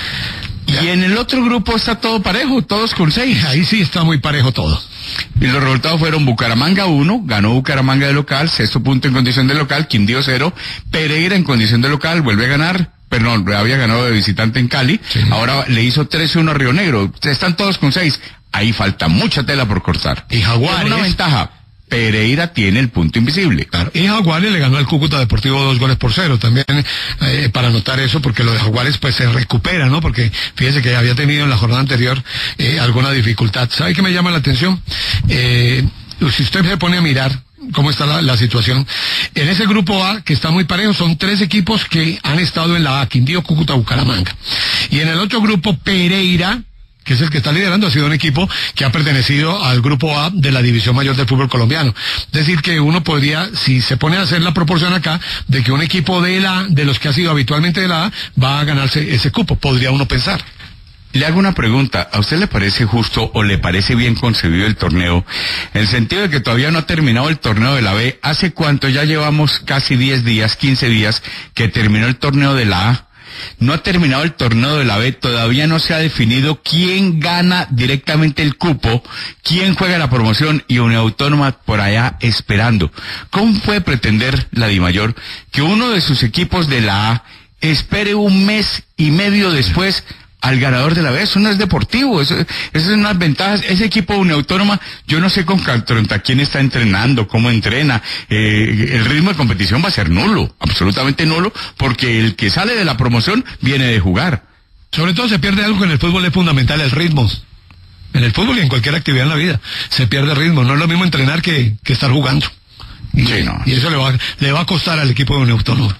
[SPEAKER 2] Y en el otro grupo está todo parejo, todos con seis.
[SPEAKER 3] Ahí sí está muy parejo todo.
[SPEAKER 2] Y los resultados fueron Bucaramanga uno, ganó Bucaramanga de local, sexto punto en condición de local, Quindío cero, Pereira en condición de local, vuelve a ganar, perdón, había ganado de visitante en Cali, sí. Ahora le hizo tres uno a Río Negro, están todos con seis, ahí falta mucha tela por cortar.
[SPEAKER 3] Y Jaguares...
[SPEAKER 2] Una ventaja, Pereira tiene el punto invisible.
[SPEAKER 3] Claro. Y Jaguares le ganó al Cúcuta Deportivo dos goles por cero. También eh, para notar eso, porque lo de Jaguares pues se recupera, ¿no? Porque fíjese que había tenido en la jornada anterior eh, alguna dificultad. ¿Sabe qué me llama la atención? Eh, si usted se pone a mirar cómo está la, la situación, en ese grupo A, que está muy parejo, son tres equipos que han estado en la A, Quindío, Cúcuta, Bucaramanga. Y en el otro grupo, Pereira, que es el que está liderando, ha sido un equipo que ha pertenecido al grupo A de la división mayor del fútbol colombiano. Es decir, que uno podría, si se pone a hacer la proporción acá, de que un equipo de la, de los que ha sido habitualmente de la A, va a ganarse ese cupo, podría uno pensar.
[SPEAKER 2] Le hago una pregunta, ¿a usted le parece justo o le parece bien concebido el torneo? En el sentido de que todavía no ha terminado el torneo de la B, ¿hace cuánto? Ya llevamos casi diez días, quince días, que terminó el torneo de la A. No ha terminado el torneo de la B, todavía no se ha definido quién gana directamente el cupo, quién juega la promoción y una autónoma por allá esperando. ¿Cómo puede pretender la Dimayor que uno de sus equipos de la A espere un mes y medio después al ganador de la vez. Eso no es deportivo, eso, eso es unas ventajas. Ese equipo de Uniautónoma, yo no sé con contra quién está entrenando, cómo entrena, eh, el ritmo de competición va a ser nulo, absolutamente nulo, porque el que sale de la promoción viene de jugar.
[SPEAKER 3] Sobre todo se pierde algo que en el fútbol es fundamental, el ritmo. En el fútbol y en cualquier actividad en la vida se pierde el ritmo, no es lo mismo entrenar que, que estar jugando. Y,
[SPEAKER 2] sí, no.
[SPEAKER 3] y eso le va, le va a costar al equipo de Uniautónoma.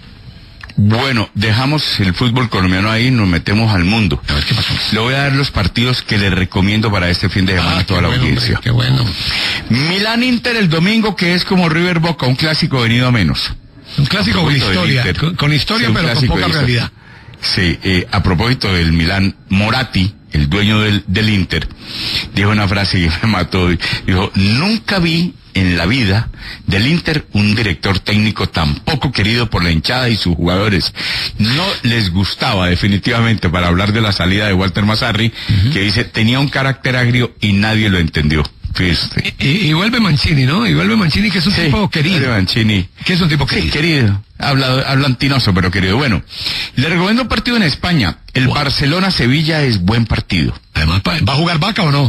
[SPEAKER 2] Bueno, dejamos el fútbol colombiano ahí, nos metemos al mundo.
[SPEAKER 3] A ver qué pasó.
[SPEAKER 2] Le voy a dar los partidos que le recomiendo para este fin de semana
[SPEAKER 3] Ah,
[SPEAKER 2] a toda la
[SPEAKER 3] bueno,
[SPEAKER 2] audiencia.
[SPEAKER 3] hombre, qué bueno.
[SPEAKER 2] Milán Inter el domingo, que es como River Boca, un clásico venido a menos.
[SPEAKER 3] Un clásico con historia, con, con historia,
[SPEAKER 2] sí,
[SPEAKER 3] pero con poca realidad.
[SPEAKER 2] Sí, eh, a propósito del Milán, Moratti, el dueño del, del Inter, dijo una frase que me mató. Dijo, nunca vi en la vida del Inter un director técnico tan poco querido por la hinchada y sus jugadores. No les gustaba definitivamente, para hablar de la salida de Walter Mazzarri, uh-huh. que dice, tenía un carácter agrio y nadie lo entendió. Fíjate.
[SPEAKER 3] Y, y, y vuelve Mancini, ¿no? Y vuelve Mancini, que es un
[SPEAKER 2] sí,
[SPEAKER 3] tipo querido.
[SPEAKER 2] Vuelve Mancini.
[SPEAKER 3] Que es un tipo querido.
[SPEAKER 2] Sí, querido. Habla, habla antinoso, pero querido. Bueno, le recomiendo un partido en España. El wow. Barcelona-Sevilla es buen partido.
[SPEAKER 3] Además, ¿va a jugar Vaca o no?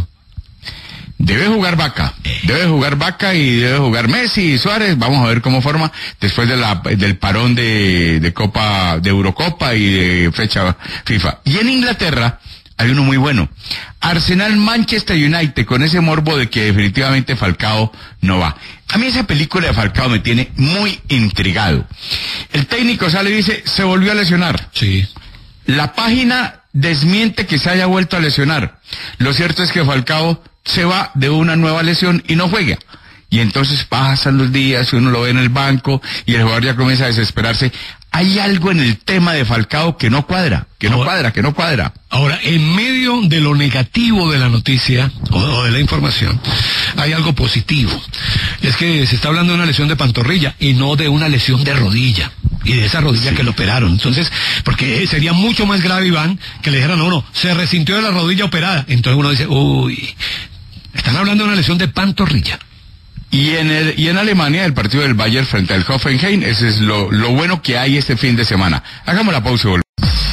[SPEAKER 2] Debe jugar Vaca, debe jugar Vaca y debe jugar Messi y Suárez. Vamos a ver cómo forma después de la, del parón de, de Copa, de Eurocopa y de fecha FIFA. Y en Inglaterra hay uno muy bueno. Arsenal-Manchester United, con ese morbo de que definitivamente Falcao no va. A mí esa película de Falcao me tiene muy intrigado. El técnico sale y dice, se volvió a lesionar.
[SPEAKER 3] Sí.
[SPEAKER 2] La página desmiente que se haya vuelto a lesionar. Lo cierto es que Falcao se va de una nueva lesión y no juega. Y entonces pasan los días y uno lo ve en el banco y el jugador ya comienza a desesperarse. Hay algo en el tema de Falcao que no cuadra, que no ahora, cuadra, que no cuadra.
[SPEAKER 3] Ahora, en medio de lo negativo de la noticia o, o de la información, hay algo positivo. Es que se está hablando de una lesión de pantorrilla y no de una lesión de rodilla. Y de esa rodilla sí. que lo operaron. Entonces, porque sería mucho más grave, Iván, que le dijeran a uno, se resintió de la rodilla operada. Entonces uno dice, uy, están hablando de una lesión de pantorrilla.
[SPEAKER 2] Y en el, y en Alemania, el partido del Bayern frente al Hoffenheim, ese es lo, lo bueno que hay este fin de semana. Hagamos la pausa y volvemos.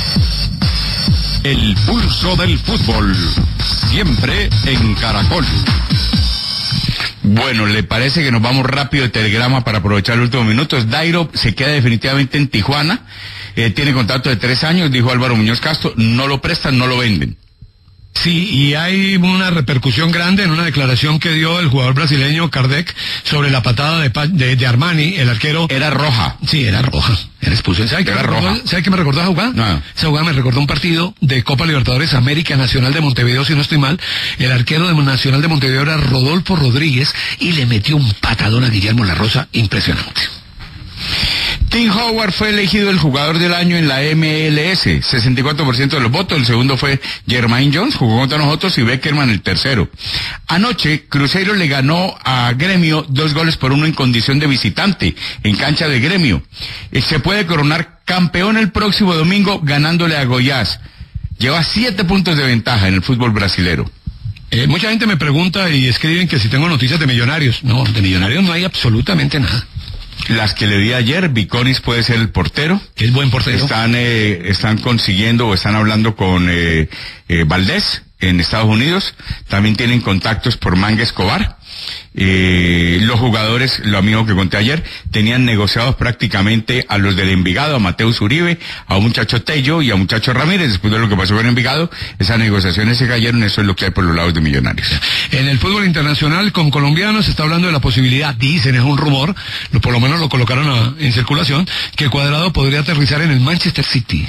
[SPEAKER 1] El pulso del fútbol, siempre en Caracol.
[SPEAKER 2] Bueno, ¿le parece que nos vamos rápido de telegrama para aprovechar los últimos minutos? Dairo se queda definitivamente en Tijuana, eh, tiene contrato de tres años, dijo Álvaro Muñoz Castro, no lo prestan, no lo venden.
[SPEAKER 3] Sí, y hay una repercusión grande en una declaración que dio el jugador brasileño Kardec sobre la patada de, de, de Armani, el arquero.
[SPEAKER 2] Era roja.
[SPEAKER 3] Sí, era roja. Era expulsión. ¿Sabe qué me recordó, ¿sabe qué me recordó esa jugada?
[SPEAKER 2] No.
[SPEAKER 3] Esa jugada me recordó un partido de Copa Libertadores América Nacional de Montevideo, si no estoy mal. El arquero de Nacional de Montevideo era Rodolfo Rodríguez y le metió un patadón a Guillermo La Rosa impresionante.
[SPEAKER 2] Tim Howard fue elegido el jugador del año en la M L S, sesenta y cuatro por ciento de los votos. El segundo fue Jermaine Jones, jugó contra nosotros, y Beckerman el tercero. Anoche, Cruzeiro le ganó a Gremio dos goles por uno en condición de visitante, en cancha de Gremio. Se puede coronar campeón el próximo domingo ganándole a Goiás. Lleva siete puntos de ventaja en el fútbol brasilero.
[SPEAKER 3] Eh, mucha gente me pregunta y escriben que si tengo noticias de Millonarios. No, de Millonarios no hay absolutamente nada.
[SPEAKER 2] Las que le di ayer, Viconis puede ser el portero.
[SPEAKER 3] Es buen portero.
[SPEAKER 2] Están, eh, están consiguiendo o están hablando con eh, eh, Valdés en Estados Unidos. También tienen contactos por Manga Escobar. Eh, los jugadores, lo amigo que conté ayer, tenían negociados prácticamente a los del Envigado, a Mateus Uribe, a un muchacho Tello y a un muchacho Ramírez. Después de lo que pasó con Envigado, esas negociaciones se cayeron. Eso es lo que hay por los lados de Millonarios.
[SPEAKER 3] En el fútbol internacional con colombianos se está hablando de la posibilidad, dicen, es un rumor, lo, por lo menos lo colocaron a, en circulación, que Cuadrado podría aterrizar en el Manchester City.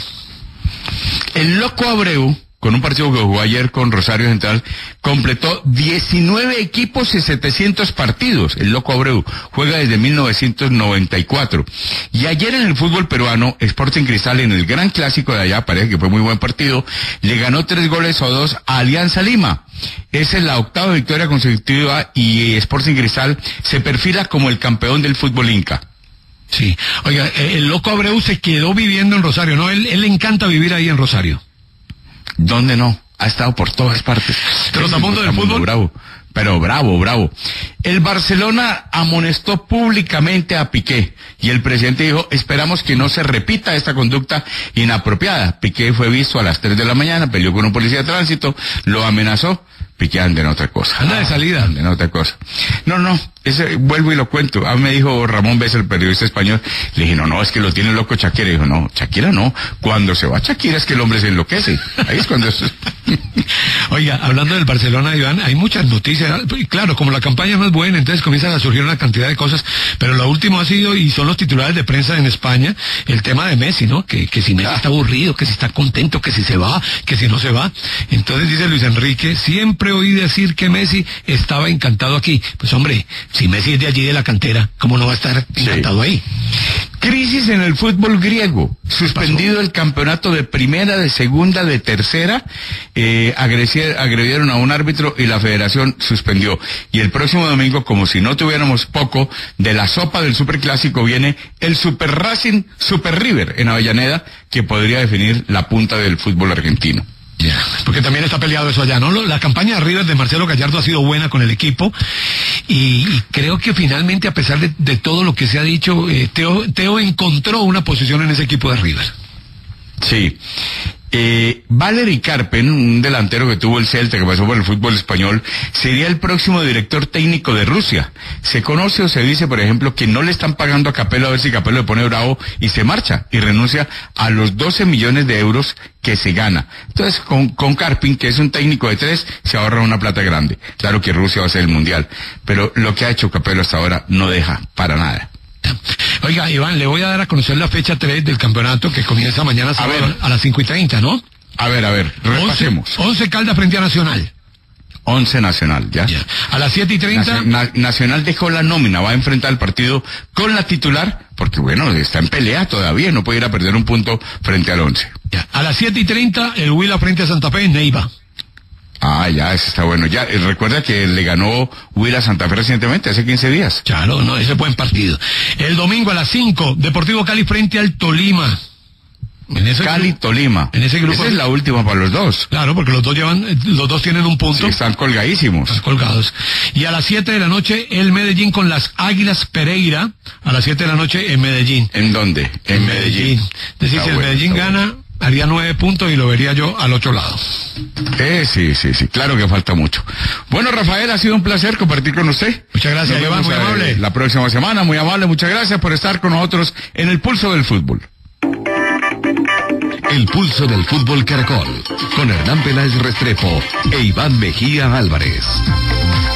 [SPEAKER 2] El Loco Abreu, con un partido que jugó ayer con Rosario Central, completó diecinueve equipos y setecientos partidos. El Loco Abreu juega desde mil novecientos noventa y cuatro. Y ayer en el fútbol peruano, Sporting Cristal, en el gran clásico de allá, parece que fue muy buen partido, le ganó tres goles o dos a Alianza Lima. Esa es la octava victoria consecutiva y Sporting Cristal se perfila como el campeón del fútbol inca.
[SPEAKER 3] Sí, oiga, el Loco Abreu se quedó viviendo en Rosario, ¿no? Él, él le encanta vivir ahí en Rosario.
[SPEAKER 2] ¿Dónde no? ha estado por todas partes.
[SPEAKER 3] Trotamundo del fútbol.
[SPEAKER 2] Bravo. Pero bravo, bravo. El Barcelona amonestó públicamente a Piqué y el presidente dijo, esperamos que no se repita esta conducta inapropiada. Piqué fue visto a las tres de la mañana, peleó con un policía de tránsito, lo amenazó. Piqué anda en otra cosa.
[SPEAKER 3] Anda de salida.
[SPEAKER 2] Anda en otra cosa. No, no, ese, vuelvo y lo cuento. A mí me dijo Ramón Besa, el periodista español, le dije, no, no, es que lo tiene loco Shakira. Y dijo, no, Shakira no. Cuando se va Shakira es que el hombre se enloquece. Ahí es cuando...
[SPEAKER 3] Oiga, hablando del Barcelona, Iván, hay muchas noticias. Claro, como la campaña no es buena, entonces comienzan a surgir una cantidad de cosas, pero lo último ha sido, y son los titulares de prensa en España, el tema de Messi, ¿no? Que, que si Messi está aburrido, que si está contento, que si se va, que si no se va. Entonces dice Luis Enrique, siempre oí decir que Messi estaba encantado aquí. Pues hombre, si Messi es de allí de la cantera, ¿cómo no va a estar encantado sí. ahí?
[SPEAKER 2] Crisis en el fútbol griego. Suspendido el campeonato de primera, de segunda, de tercera. Eh, agredieron a un árbitro y la federación suspendió. Y el próximo domingo, como si no tuviéramos poco, de la sopa del superclásico viene el Super Racing Super River en Avellaneda, que podría definir la punta del fútbol argentino.
[SPEAKER 3] Yeah, porque también está peleado eso allá, ¿no? La campaña de River de Marcelo Gallardo ha sido buena con el equipo y, y creo que finalmente, a pesar de, de todo lo que se ha dicho, eh, Teo, Teo encontró una posición en ese equipo de River.
[SPEAKER 2] Sí. Eh, Valery Karpen, un delantero que tuvo el Celta, que pasó por el fútbol español, sería el próximo director técnico de Rusia. Se conoce o se dice, por ejemplo, que no le están pagando a Capello, a ver si Capello le pone bravo y se marcha y renuncia a los doce millones de euros que se gana. Entonces, con, con Karpin, que es un técnico de tres, se ahorra una plata grande. Claro que Rusia va a ser el mundial, pero lo que ha hecho Capello hasta ahora no deja para nada.
[SPEAKER 3] Oiga, Iván, le voy a dar a conocer la fecha tres del campeonato que comienza mañana a, ver, a las cinco y treinta, ¿no?
[SPEAKER 2] A ver, a ver, repasemos.
[SPEAKER 3] once Caldas frente a Nacional.
[SPEAKER 2] once Nacional, ¿ya? ya.
[SPEAKER 3] A las siete y treinta.
[SPEAKER 2] Na Nacional dejó la nómina, va a enfrentar el partido con la titular, porque bueno, está en pelea todavía, no puede ir a perder un punto frente al once.
[SPEAKER 3] Ya. A las siete y treinta, el Huila frente a Santa Fe en Neiva.
[SPEAKER 2] Ah, ya, eso está bueno. Ya, recuerda que le ganó Huila a Santa Fe recientemente, hace quince días.
[SPEAKER 3] Claro, no, ese buen partido. El domingo a las cinco, Deportivo Cali frente al Tolima.
[SPEAKER 2] En ese Cali, grupo, Tolima.
[SPEAKER 3] En ese grupo.
[SPEAKER 2] Esa es la última para los dos.
[SPEAKER 3] Claro, porque los dos llevan, los dos tienen un punto.
[SPEAKER 2] Sí, están colgadísimos.
[SPEAKER 3] Están colgados. Y a las siete de la noche, el Medellín con las Águilas Pereira. A las siete de la noche en Medellín.
[SPEAKER 2] ¿En dónde? En, en Medellín.
[SPEAKER 3] Medellín. Es decir, si el bueno, Medellín gana, bueno. haría nueve puntos y lo vería yo al otro lado.
[SPEAKER 2] Eh, sí, sí, sí. Claro que falta mucho. Bueno, Rafael, ha sido un placer compartir con usted.
[SPEAKER 3] Muchas gracias, Iván, muy amable.
[SPEAKER 2] La próxima semana, muy amable. Muchas gracias por estar con nosotros en el Pulso del Fútbol.
[SPEAKER 1] El Pulso del Fútbol Caracol, con Hernán Peláez Restrepo e Iván Mejía Álvarez.